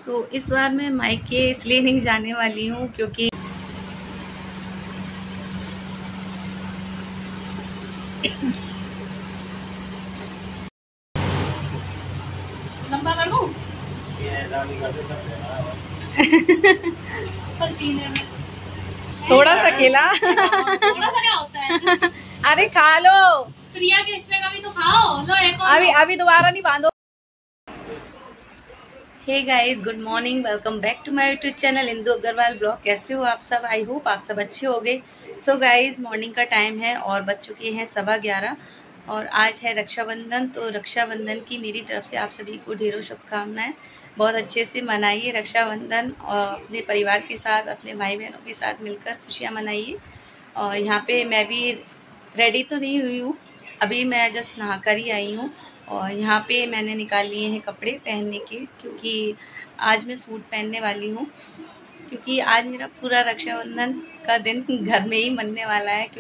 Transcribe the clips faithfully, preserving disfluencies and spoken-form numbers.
तो इस बार मैं मायके इसलिए नहीं जाने वाली हूँ क्योंकि लंबा कर दूं? पसीने में थोड़ा सा केला थोड़ा सा क्या होता है? अरे खा लो, प्रिया के हिस्से का भी तो खाओ। लो एक और अभी अभी दोबारा नहीं बांधो। Hey guys, good morning, welcome back to my YouTube channel Indu Agarwal blog. कैसे हो आप सब? आई होप आप सब अच्छे हो गए। सो गाइस, मॉर्निंग का टाइम है और बज चुके हैं सवा ग्यारह और आज है रक्षाबंधन। तो रक्षाबंधन की मेरी तरफ से आप सभी को ढेरों शुभकामनाएं। बहुत अच्छे से मनाइए रक्षाबंधन और अपने परिवार के साथ, अपने भाई बहनों के साथ मिलकर खुशियाँ मनाइए। और यहाँ पे मैं भी रेडी तो नहीं हुई हूँ, अभी मैं जस्ट नहा कर ही आई हूँ। और यहाँ पे मैंने निकाल लिए हैं कपड़े पहनने के, क्योंकि आज मैं सूट पहनने वाली हूँ, क्योंकि आज मेरा पूरा रक्षाबंधन का दिन घर में ही मनने वाला है।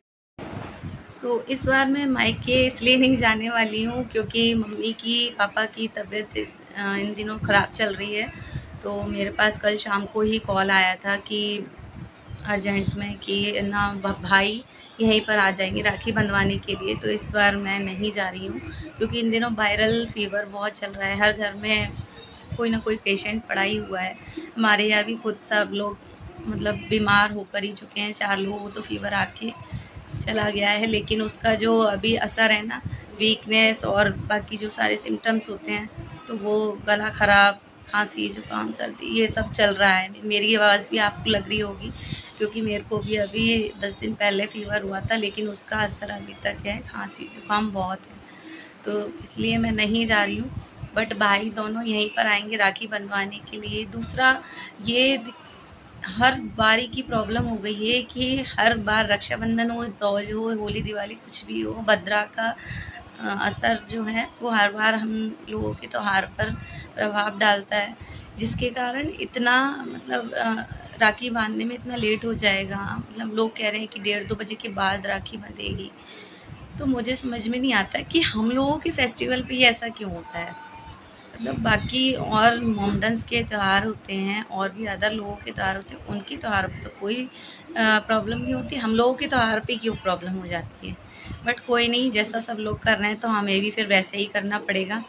तो इस बार मैं मायके इसलिए नहीं जाने वाली हूँ क्योंकि मम्मी की पापा की तबीयत इस इन दिनों ख़राब चल रही है। तो मेरे पास कल शाम को ही कॉल आया था कि अर्जेंट में कि ना भाई यहीं पर आ जाएंगे राखी बंधवाने के लिए। तो इस बार मैं नहीं जा रही हूँ क्योंकि इन दिनों वायरल फीवर बहुत चल रहा है, हर घर में कोई ना कोई पेशेंट पड़ा ही हुआ है। हमारे यहाँ भी खुद सब लोग मतलब बीमार होकर ही चुके हैं, चार लोगों को तो फीवर आके चला गया है, लेकिन उसका जो अभी असर है ना, वीकनेस और बाकी जो सारे सिम्टम्स होते हैं, तो वो गला ख़राब, खांसी, जुकाम, सर्दी, ये सब चल रहा है। मेरी आवाज़ भी आपको लग रही होगी क्योंकि मेरे को भी अभी दस दिन पहले फीवर हुआ था, लेकिन उसका असर अभी तक है, खांसी जुकाम बहुत है। तो इसलिए मैं नहीं जा रही हूँ। बट भाई दोनों यहीं पर आएंगे राखी बंधवाने के लिए। दूसरा, ये हर बारी की प्रॉब्लम हो गई है कि हर बार रक्षाबंधन हो, दौज हो, होली दिवाली कुछ भी हो, भद्रा का असर जो है वो हर बार हम लोगों के त्योहार पर प्रभाव डालता है, जिसके कारण इतना मतलब राखी बांधने में इतना लेट हो जाएगा। मतलब लोग कह रहे हैं कि डेढ़ दो बजे के बाद राखी बंधेगी। तो मुझे समझ में नहीं आता कि हम लोगों के फेस्टिवल पे ये ऐसा क्यों होता है। मतलब बाकी और मोमडन्स के त्यौहार होते हैं और भी अदर लोगों के त्यौहार होते हैं, उनके त्यौहार पर तो कोई प्रॉब्लम नहीं होती, हम लोगों के त्यौहार पे क्यों प्रॉब्लम हो जाती है। बट कोई नहीं, जैसा सब लोग कर रहे हैं तो हमें भी फिर वैसे ही करना पड़ेगा।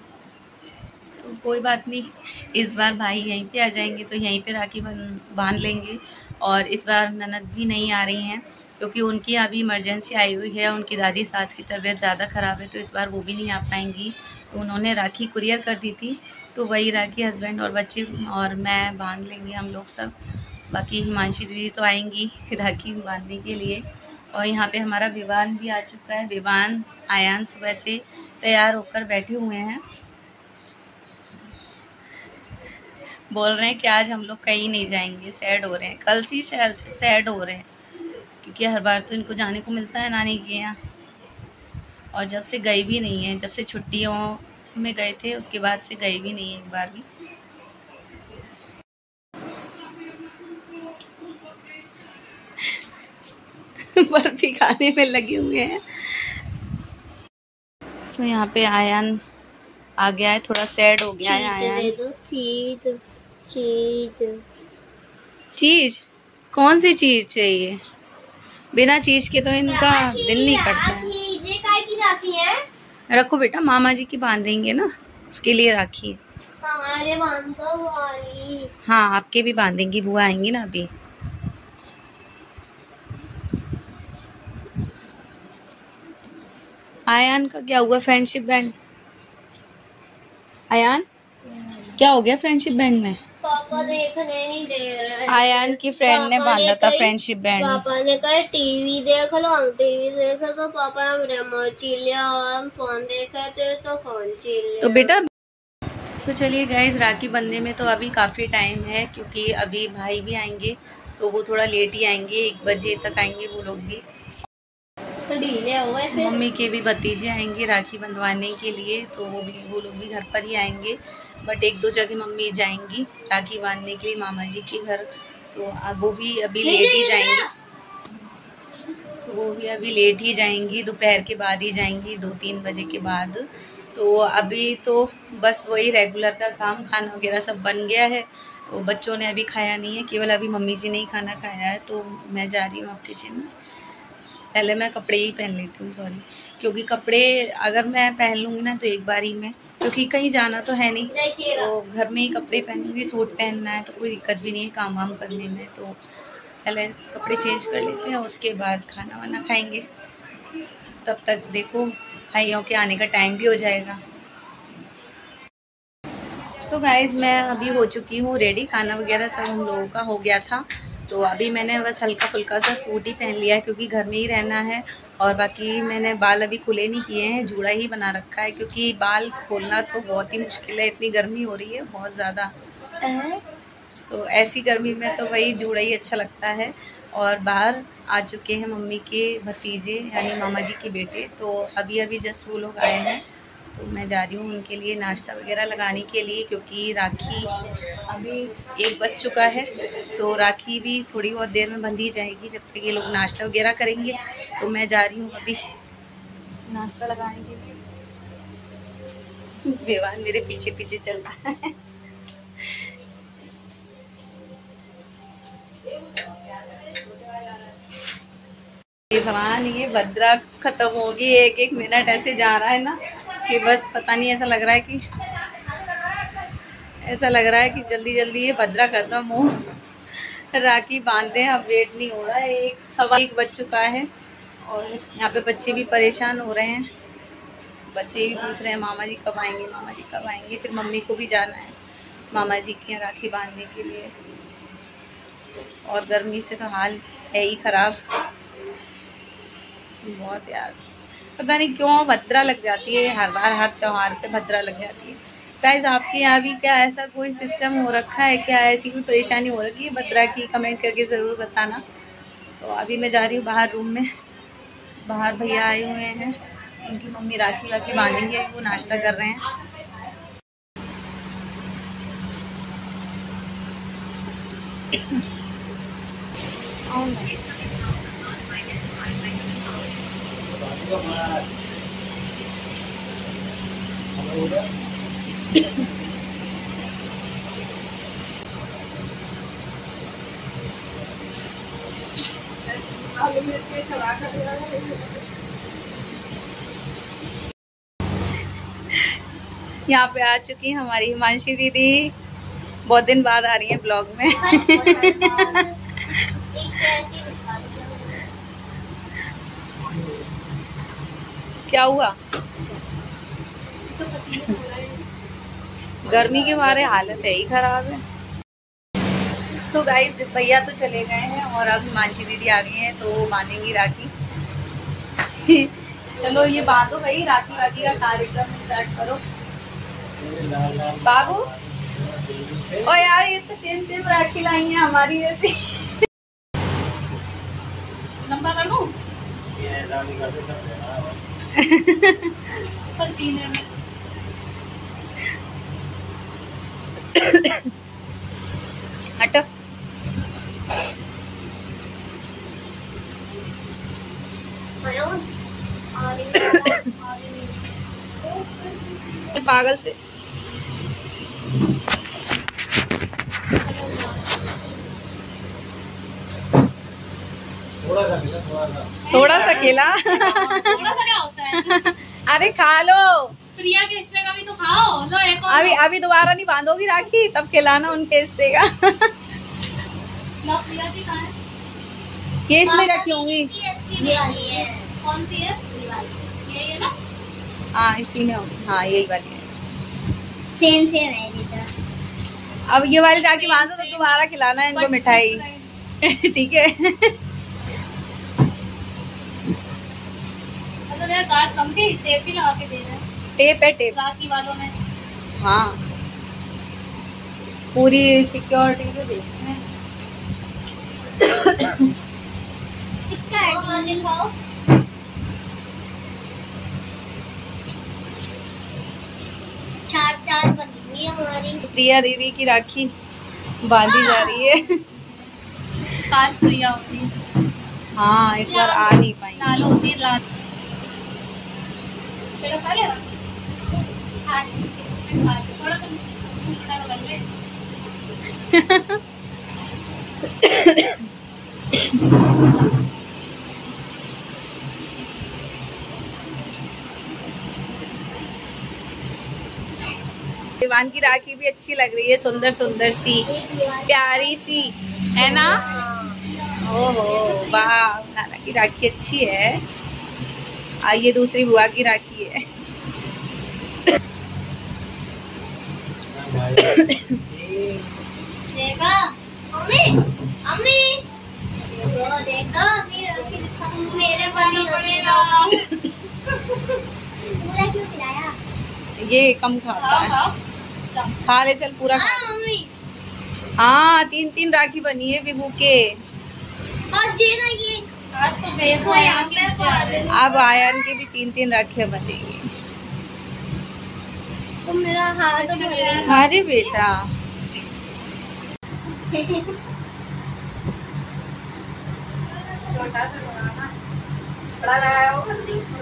तो कोई बात नहीं, इस बार भाई यहीं पे आ जाएंगे तो यहीं पे राखी बांध लेंगे। और इस बार ननद भी नहीं आ रही हैं क्योंकि उनकी अभी इमरजेंसी आई हुई है, उनकी दादी सास की तबीयत ज़्यादा ख़राब है, तो इस बार वो भी नहीं आ पाएंगी। तो उन्होंने राखी कुरियर कर दी थी, तो वही राखी हस्बैंड और बच्चे और मैं बांध लेंगे हम लोग सब। बाकी हिमांशी दीदी तो आएंगी राखी बांधने के लिए। और यहाँ पे हमारा विवान भी आ चुका है। विवान, आयान सुबह से तैयार होकर बैठे हुए हैं, बोल रहे हैं कि आज हम लोग कहीं नहीं जाएंगे, सैड हो रहे हैं। कल से सैड हो रहे हैं क्योंकि हर बार तो इनको जाने को मिलता है नानी के यहाँ, और जब से गए भी नहीं है, जब से छुट्टियों में गए थे उसके बाद से गए भी नहीं है एक बार भी। बर्फी खाने में लगे हुए हैं। तो यहाँ पे आयान आ गया है, थोड़ा सैड हो गया है आयान। चीज चीज चीज कौन सी चीज चाहिए? बिना चीज के तो इनका दिल नहीं करता है। ये काय की राखी है? रखो बेटा, मामा जी की बांधेंगे ना, उसके लिए राखी है। हमारे बांधो वाली। हाँ, आपके भी बांधेंगी, बुआ आएंगी ना अभी। आयान का क्या हुआ फ्रेंडशिप बैंड? आयान क्या हो गया फ्रेंडशिप बैंड में? पापा देखने नहीं दे रहे। आयान की फ्रेंड ने बांधा था फ्रेंडशिप बैंड। पापा ने कहा टीवी देख लो, हम टीवी देखे तो पापा हम रिमोट छीन लिया, और हम फोन देखे थे तो फोन छीन लिया। तो बेटा, तो चलिए गाइस, राखी बंधने में तो अभी काफ़ी टाइम है क्योंकि अभी भाई भी आएंगे, तो वो थोड़ा लेट ही आएंगे, एक बजे तक आएंगे वो लोग भी। ढीले हो गए फिर। मम्मी के भी भतीजे आएंगे राखी बंधवाने के लिए, तो वो भी वो लोग भी घर पर ही आएंगे। बट एक दो जगह मम्मी जाएंगी राखी बांधने के लिए, मामा जी के घर, तो वो भी अभी लेट ही जाएंगी। तो वो भी अभी लेट ही जाएंगी, दोपहर के बाद ही जाएंगी, दो तीन बजे के बाद। तो अभी तो बस वही रेगुलर का काम, खाना वगैरह सब बन गया है। तो बच्चों ने अभी खाया नहीं है, केवल अभी मम्मी जी ने ही खाना खाया है। तो मैं जा रही हूँ अब किचन में। पहले मैं कपड़े ही पहन लेती हूँ, सॉरी, क्योंकि कपड़े अगर मैं पहन लूँगी ना तो एक बार ही में, क्योंकि कहीं जाना तो है नहीं, तो घर में ही कपड़े पहनूँगी। सूट पहनना है तो कोई दिक्कत भी नहीं है काम वाम करने में। तो पहले कपड़े चेंज कर लेते हैं, उसके बाद खाना वाना खाएंगे। तब तक देखो भाइयों के आने का टाइम भी हो जाएगा। सो so गाइज, मैं अभी हो चुकी हूँ रेडी। खाना वगैरह सब हम लोगों का हो गया था। तो अभी मैंने बस हल्का फुल्का सा सूट ही पहन लिया है, क्योंकि घर में ही रहना है। और बाकी मैंने बाल अभी खुले नहीं किए हैं, जूड़ा ही बना रखा है, क्योंकि बाल खोलना तो बहुत ही मुश्किल है, इतनी गर्मी हो रही है बहुत ज़्यादा। तो ऐसी गर्मी में तो वही जूड़ा ही अच्छा लगता है। और बाहर आ चुके हैं मम्मी के भतीजे यानी मामा जी के बेटे। तो अभी अभी जस्ट वो लोग आए हैं, तो मैं जा रही हूँ उनके लिए नाश्ता वगैरह लगाने के लिए, क्योंकि राखी अभी एक बज चुका है। तो राखी भी थोड़ी बहुत देर में बंधी जाएगी, जब तक ये लोग नाश्ता वगैरह करेंगे। तो मैं जा रही हूँ अभी नाश्ता लगाने के लिए। विवान मेरे पीछे पीछे चल रहा है। भगवान, ये भद्रा खत्म होगी। एक एक मिनट ऐसे जा रहा है ना कि बस पता नहीं, ऐसा लग रहा है कि ऐसा लग रहा है कि जल्दी जल्दी ये भद्रा खत्म हो, राखी बांधते हैं। अब वेट नहीं हो रहा है, एक सवा एक बज चुका है। और यहाँ पे बच्चे भी परेशान हो रहे हैं। बच्चे भी पूछ रहे हैं मामा जी कब आएंगे, मामा जी कब आएंगे। फिर मम्मी को भी जाना है मामा जी की राखी बांधने के लिए। और गर्मी से तो हाल है ही खराब बहुत यार। पता नहीं क्यों भद्रा लग जाती है हर बार, हर त्योहार पे भद्रा लग जाती है। गाइस, आपके यहाँ भी क्या ऐसा कोई सिस्टम हो रखा है क्या, ऐसी कोई परेशानी हो रखी है भद्रा की? कमेंट करके ज़रूर बताना। तो अभी मैं जा रही हूँ बाहर रूम में। बाहर भैया आए हुए हैं, उनकी मम्मी राखी वाखी बांधेंगे, वो नाश्ता कर रहे हैं। यहाँ पे आ चुकी है हमारी हिमांशी दीदी, बहुत दिन बाद आ रही है ब्लॉग में। क्या हुआ? गर्मी के मारे हालत है ही खराब है। सो गाइस, भैया तो चले गए हैं और अब हिमांशी दीदी आ गई हैं, तो बांधेंगी राखी। चलो ये बांधो भाई, राखी वाखी का कार्यक्रम स्टार्ट करो। बाबू, ओ यार, ये तो सेम सेम राखी लाई है हमारी जैसी। लंबा कर लूं? पसीने में। हटो। पागल से थोड़ा सा थोड़ा सा केला। थोड़ा सा क्या होता है? अरे खा लो, प्रिया के हिस्से का भी तो खाओ। लो एक और। अभी अभी दोबारा नहीं बांधोगी राखी, तब खिलाना उनके हिस्से का। प्रिया की कहाँ है? ये इसमें रखी होंगी। कौन सी है? ये है ना? हाँ, इसी में होगी। हाँ, यही वाली है। सेम सेम है जी। अब ये वाली जाके बांधो तो दोबारा खिलाना है इनको मिठाई। ठीक है। मतलब यार कार्ड कम थी, टेप भी लगा के दे रहे हैं। टेप है, टेप राखी वालों ने। हाँ, पूरी सिक्योरिटी से भेजते हैं। चार चार बनी हमारी। प्रिया दीदी की राखी बांधी जा रही है। काश प्रिया होती। हाँ, इस बार आ नहीं पाई। लाल होती लाल। विवान की राखी भी अच्छी लग रही है, सुंदर सुंदर सी, प्यारी सी, है ना? ओहो वाह, नाना की राखी अच्छी है। आ ये दूसरी बुआ की राखी है। देखा अम्मी, अम्मी देखो देखो मेरे पति को दे दो। पूरा क्यों खिलाया? ये कम खाता है, खा ले चल पूरा खा। मम्मी हाँ तीन तीन राखी बनी है विभू के। आज ये ना ये आज तो मेरे अब आयन की भी तीन तीन राखियां बनेगी। तो मेरा हाथ तो अरे बेटा छोटा सा बनाना बड़ा लगाया होगा।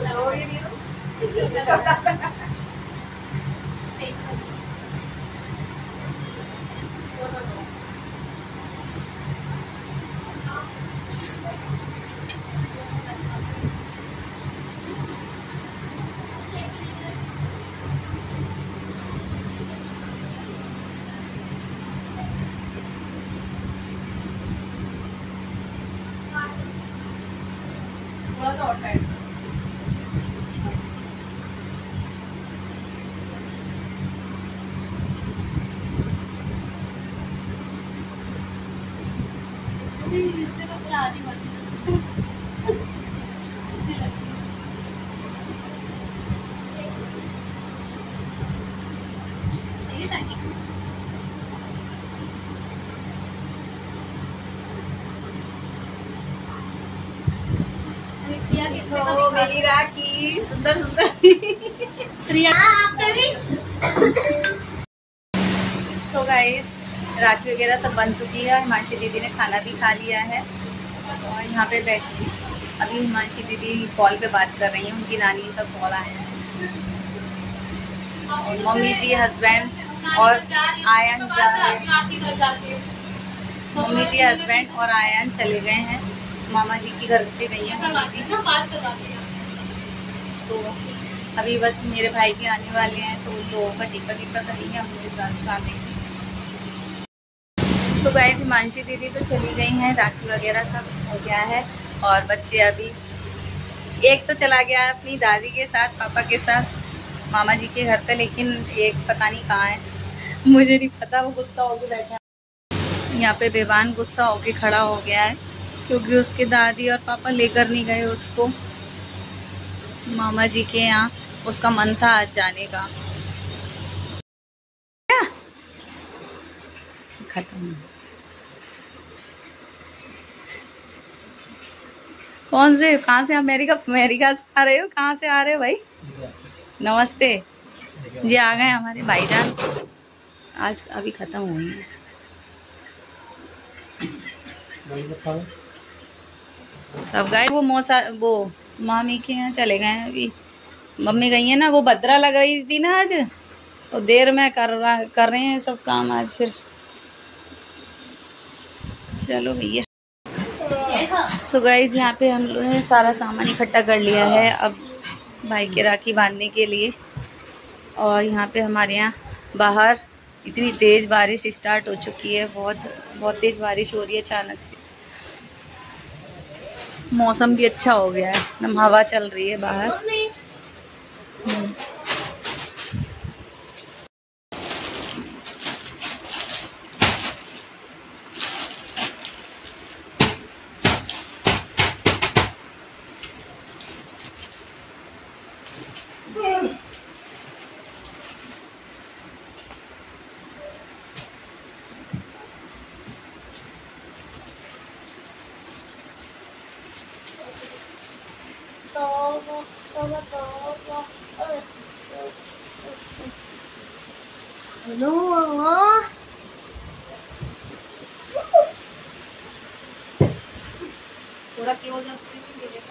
थोड़ा सा और टाइट। तो मेरी राखी सुंदर सुंदर। तो गाइस राखी वगैरह सब बन चुकी है। हिमांशी दीदी ने खाना भी खा लिया है और यहाँ पे बैठी अभी हिमांशी दीदी कॉल पे बात कर रही है। उनकी नानी का कॉल आया है और मम्मी जी, हस्बैंड और आयन जा रहे हैं। मम्मी जी, हस्बैंड और आयन चले गए हैं मामा जी की घर पे गई है मम्मी जी। तो अभी बस मेरे भाई के आने वाले हैं तो उन लोगों का टिक्का टिक्का करेंगे हम लोग साथ खाने। सो गाइस हिमांशी दीदी तो चली गई हैं, राखी वगैरह सब हो गया है और बच्चे अभी एक तो चला गया है अपनी दादी के साथ, पापा के साथ मामा जी के घर पे, लेकिन एक पता नहीं कहाँ है, मुझे नहीं पता। वो गुस्सा होके बैठा है यहाँ पे। बेवान गुस्सा होके खड़ा हो गया है क्योंकि उसके दादी और पापा लेकर नहीं गए उसको मामा जी के यहाँ। उसका मन था आज जाने का। खत्म। कौन से, कहाँ से? अमेरिका अमेरिका से आ रहे हो? कहाँ से आ रहे हो भाई? नमस्ते जी। आ गए हमारे भाईजान, आज अभी खत्म हुई है। सब गए। वो मौसा वो मामी के यहाँ चले गए हैं अभी। मम्मी गई है ना, वो भद्रा लग रही थी ना आज, तो देर में कर रहा कर रहे हैं सब काम आज। फिर चलो भैया। सो गाइस यहाँ पे हम लोगों ने सारा सामान इकट्ठा कर लिया है अब भाई के राखी बांधने के लिए। और यहाँ पे हमारे यहाँ बाहर इतनी तेज़ बारिश स्टार्ट हो चुकी है, बहुत बहुत तेज़ बारिश हो रही है अचानक से। मौसम भी अच्छा हो गया है, एकदम हवा चल रही है बाहर। थोड़ा क्लोज अप से भी देगा।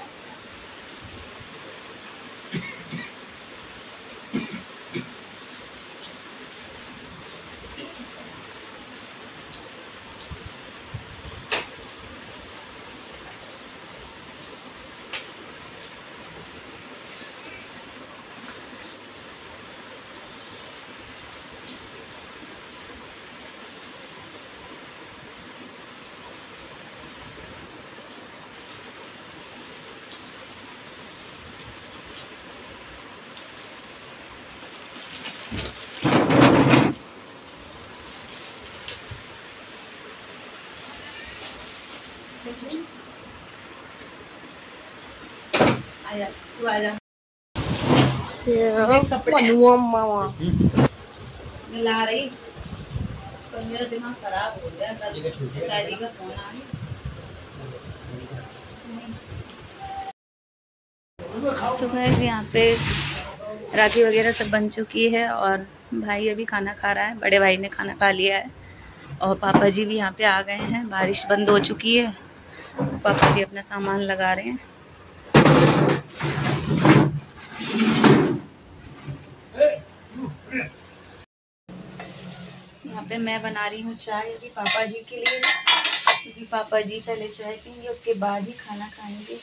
आजा तू आजा। कपड़े मिला रही तो मेरा दिमाग खराब हो गया। दादी का फोन आ गया। सुबह यहाँ पे राखी वगैरह सब बन चुकी है और भाई अभी खाना खा रहा है। बड़े भाई ने खाना खा लिया है और पापा जी भी यहाँ पे आ गए हैं। बारिश बंद हो चुकी है। पापा जी अपना सामान लगा रहे हैं। यहाँ पे मैं बना रही हूँ चाय अभी पापा जी के लिए, क्योंकि पापा जी पहले चाय पीएंगे उसके बाद ही खाना खाएंगे।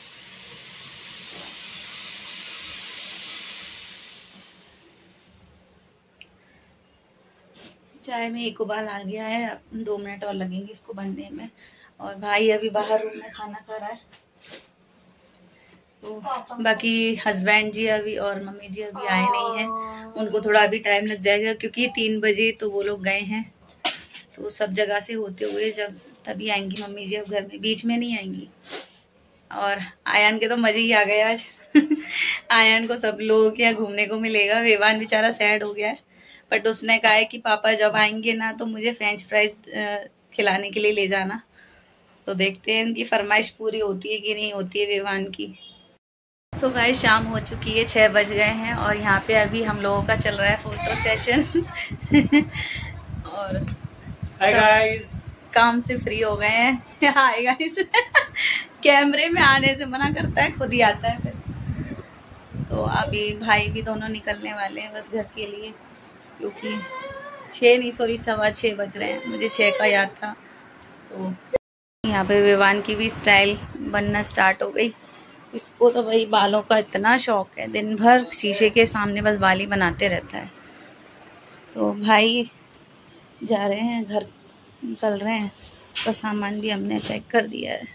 चाय में एक उबाल आ गया है, दो मिनट और लगेंगे इसको बनने में। और भाई अभी बाहर रूम में खाना खा रहा है। तो बाकी हस्बैंड जी अभी और मम्मी जी अभी आए नहीं हैं, उनको थोड़ा अभी टाइम लग जाएगा, क्योंकि तीन बजे तो वो लोग गए हैं। तो सब जगह से होते हुए जब तभी आएंगी मम्मी जी, अब घर में बीच में नहीं आएंगी। और आयान के तो मजे ही आ गए आज। आयान को सब लोगों के यहाँ घूमने को मिलेगा। विवान बेचारा सैड हो गया है, बट उसने कहा है कि पापा जब आएंगे ना तो मुझे फ्रेंच फ्राइज खिलाने के लिए ले जाना। तो देखते हैं इनकी फरमाइश पूरी होती है कि नहीं होती है विवान की। सो गाइस शाम हो चुकी है, छह बज गए हैं और यहाँ पे अभी हम लोगों का चल रहा है फोटो सेशन। और हाय गाइस, काम से फ्री हो गए हैं। Hi guys. कैमरे में आने से मना करता है, खुद ही आता है फिर। तो अभी भाई भी दोनों निकलने वाले हैं बस घर के लिए, क्योंकि छः नहीं सॉरी सवा छः बज रहे हैं। मुझे छः का याद था। तो यहाँ पे विवान की भी स्टाइल बनना स्टार्ट हो गई। इसको तो भाई बालों का इतना शौक है, दिन भर शीशे के सामने बस बाल ही बनाते रहता है। तो भाई जा रहे हैं घर, निकल रहे हैं। तो सामान भी हमने पैक कर दिया है।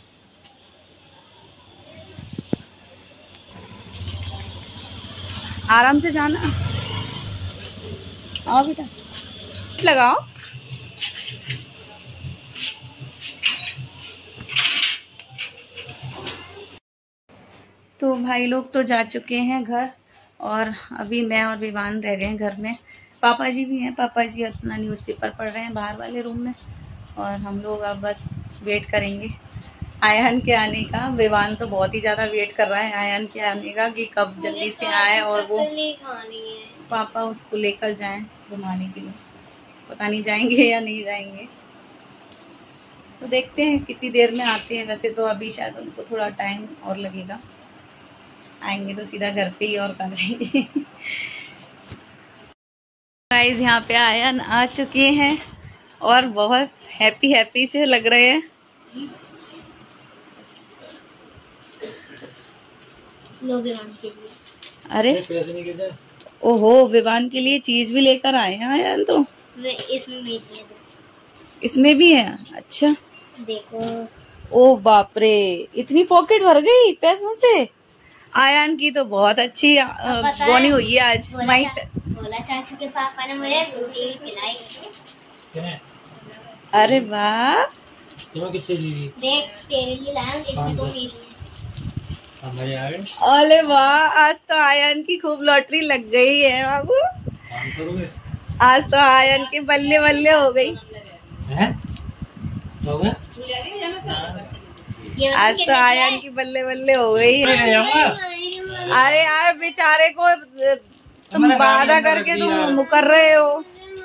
आराम से जाना। आओ बेटा, लगाओ। तो भाई लोग तो जा चुके हैं घर और अभी मैं और विवान रह गए हैं घर में। पापा जी भी हैं, पापा जी अपना न्यूज़पेपर पढ़ रहे हैं बाहर वाले रूम में। और हम लोग अब बस वेट करेंगे आयान के आने का। विवान तो बहुत ही ज़्यादा वेट कर रहा है आयान के आने का, कि कब जल्दी से आए और वो पापा उसको लेकर जाएं घुमाने के लिए। पता नहीं जाएंगे या नहीं जाएंगे, तो देखते हैं कितनी देर में आते हैं। वैसे तो अभी शायद उनको थोड़ा टाइम और लगेगा, आएंगे तो सीधा घर पे ही और कर जाएंगे। गाइस यहाँ पे आयान आ चुके हैं और बहुत हैप्पी हैप्पी से लग रहे हैं। लो विवान के लिए। अरे ओहो, विवान के लिए चीज भी लेकर आए हैं आयान। तो इसमें भी है, इसमें भी है। अच्छा देखो। ओ बाप रे, इतनी पॉकेट भर गई पैसों से। आयान की तो बहुत अच्छी बोनी हुई है आज। बोला, चा, बोला चाचू के पापा ने मुझे रोटी खिलाई। अरे वाह, देख तेरे लिए लाया, इसमें दो मेरी है। अरे वाह, आज तो आयान की खूब लॉटरी लग गई है बाबू। आज तो आयान के बल्ले बल्ले हो गई। आज तो आयान की बल्ले बल्ले हो गई। अरे यार बेचारे को तुम वादा करके तुम मुकर रहे हो।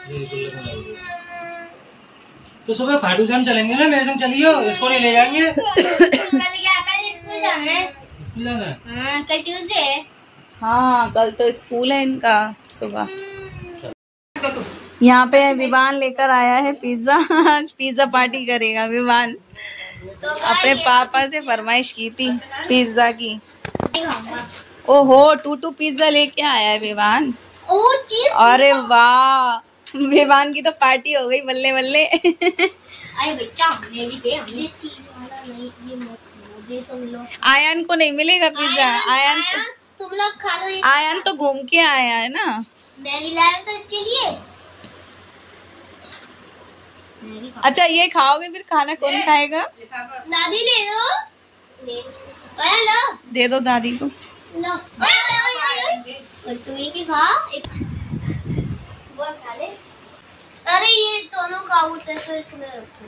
तो सुबह खाटू श्याम चलेंगे ना, मेरे संग चलियो, इसको नहीं ले जाएंगे। कल क्या कल स्कूल जाना है? स्कूल जाना है? हाँ कल ट्यूसडे है। हाँ कल तो स्कूल है इनका सुबह। यहाँ पे विवान लेकर आया है पिज्जा। आज पिज्जा पार्टी करेगा विवान। तो अपने पापा से फरमाइश की थी पिज्जा की। ओहो, टू टू पिज्जा लेके आया है विवान। अरे वाह, विवान की तो पार्टी हो गई बल्ले बल्ले। आयान को नहीं मिलेगा पिज्जा। आयान तुम लोग खा लो। आयान तो घूम के आया है ना। मैं भी लाया तो इसके लिए। अच्छा ये खाओगे फिर खाना कौन खाएगा? दादी ले लो। ले। लो दे दो दादी को। लो और तुम्हें की खा एक वो खा ले। अरे ये दोनों काबूत है तो इसमें रखो।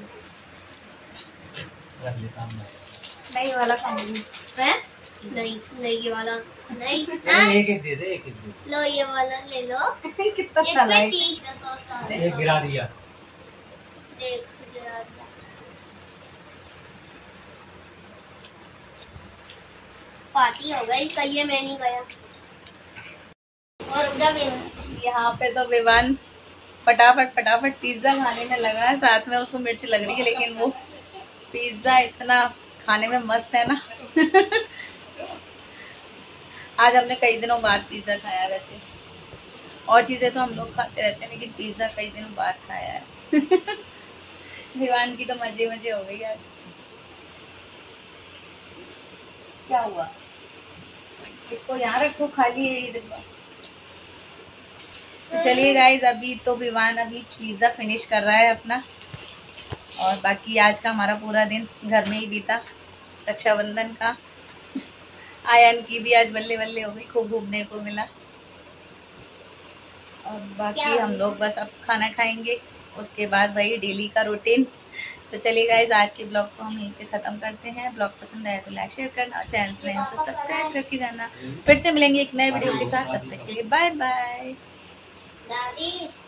रख लेता हूँ नहीं वाला खाऊंगी है नहीं नहीं ये वाला नहीं मैं। एक एक दे दे, एक एक दे दे। लो ये वाला ले लो। कितना एक साला पे है। चीज का सॉस डाल एक गिरा दिया। देख गिरा दिया। पार्टी हो गई कल ये मैं नहीं गया। और उधर भी यहाँ पे तो विवान फटाफट फटाफट पिज्जा खाने में लगा है, साथ में उसको मिर्च लग रही है, लेकिन वो पिज्जा इतना खाने में मस्त है ना। आज हमने कई दिनों बाद पिज्जा खाया। वैसे और चीजें तो हम लोग खाते रहते हैं, लेकिन पिज्जा कई दिनों बाद खाया है। विवान की तो मजे मजे हो गई आज। क्या हुआ? इसको यहाँ रखो, खाली है ये डिब्बा। चलिए गाइज, अभी तो विवान अभी पिज्जा फिनिश कर रहा है अपना, और बाकी आज का हमारा पूरा दिन घर में ही बीता। रक्षाबंधन का आयन की भी आज बल्ले बल्ले हो गई, खूब घूमने को मिला। और बाकी हम लोग बस अब खाना खाएंगे, उसके बाद वही डेली का रूटीन। तो चलिए गाइज, आज के ब्लॉग को हम यहीं पे खत्म करते हैं। ब्लॉग पसंद आया तो लाइक शेयर करना, चैनल पर हैं तो सब्सक्राइब करके जाना। फिर से मिलेंगे एक नए वीडियो के साथ, तब तक के लिए बाय बाय। दादी